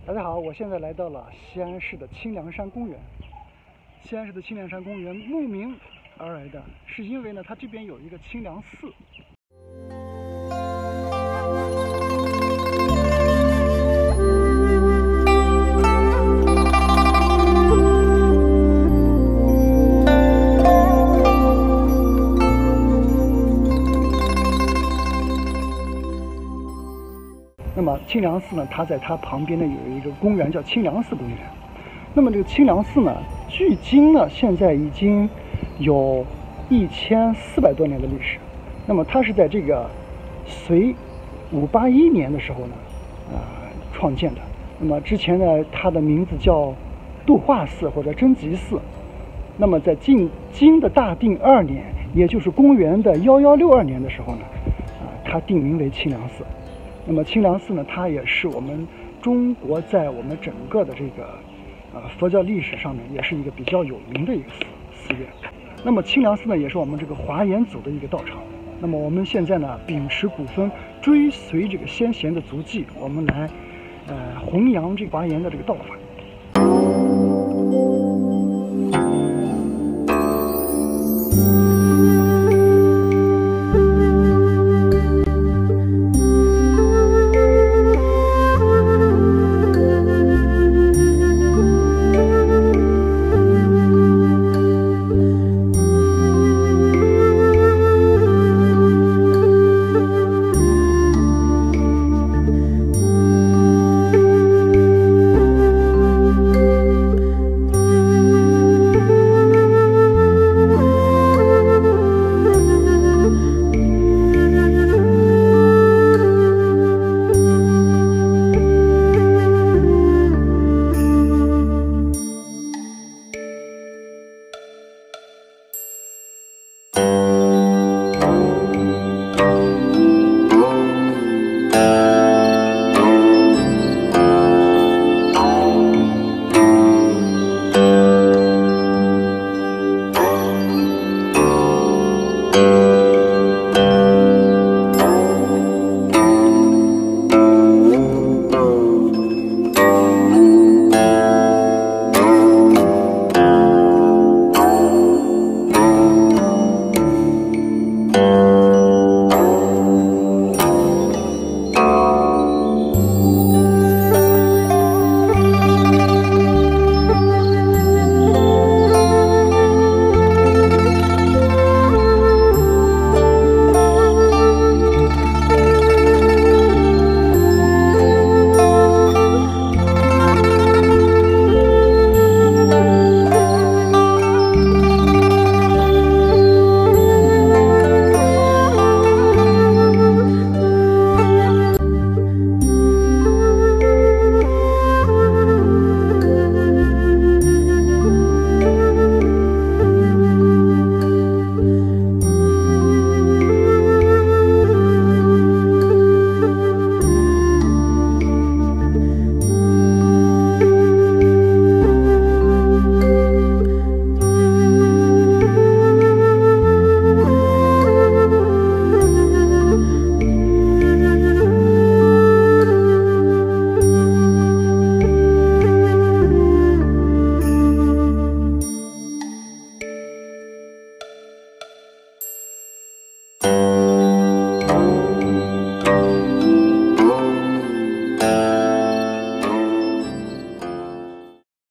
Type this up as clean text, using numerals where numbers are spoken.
大家好，我现在来到了西安市的清凉山公园。西安市的清凉山公园慕名而来的是因为呢，它这边有一个清凉寺。那么清凉寺呢，它在它旁边呢有一个公园叫清凉寺公园。那么这个清凉寺呢，距今呢现在已经有1400多年的历史。那么它是在这个隋581年的时候呢，创建的。那么之前呢，它的名字叫度化寺或者真极寺。那么在晋经的大定2年，也就是公元的1162年的时候呢，它定名为清凉寺。那么清凉寺呢，它也是我们中国在我们整个的这个佛教历史上面也是一个比较有名的一个寺院。那么清凉寺呢，也是我们这个华严祖的一个道场。那么我们现在呢，秉持古风，追随这个先贤的足迹，我们来弘扬这个华严的这个道法。